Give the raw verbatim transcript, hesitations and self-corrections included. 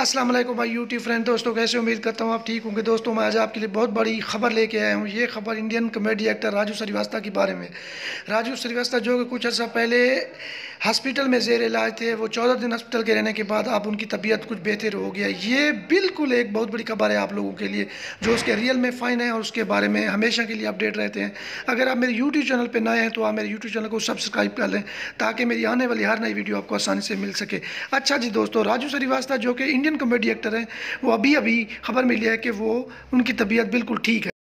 अस्सलाम वालेकुम भाई यूट्यूब फ्रेंड। दोस्तों कैसे, उम्मीद करता हूँ आप ठीक होंगे। दोस्तों मैं आज आपके लिए बहुत बड़ी खबर लेके आया हूँ। ये खबर Indian comedy actor Raju Srivastava के बारे में। राजू श्रीवास्तव जो कि कुछ अर्सा पहले हॉस्पिटल में जेर इलाज थे, वो चौदह दिन हॉस्पिटल के रहने के बाद अब उनकी तबीयत कुछ बेहतर हो गया। ये बिल्कुल एक बहुत बड़ी खबर है आप लोगों के लिए जो उसके रियल में फ़ाइन है और उसके बारे में हमेशा के लिए अपडेट रहते हैं। अगर आप मेरे यूट्यूब चैनल पर नए हैं तो आप मेरे यूट्यूब चैनल को सब्सक्राइब कर लें ताकि मेरी आने वाली हर नई वीडियो आपको आसानी से मिल सके। अच्छा जी दोस्तों, राजू श्रीवास्तव जो कि इंडियन कॉमेडी एक्टर हैं, वो अभी अभी खबर मिली है कि वो उनकी तबीयत बिल्कुल ठीक है।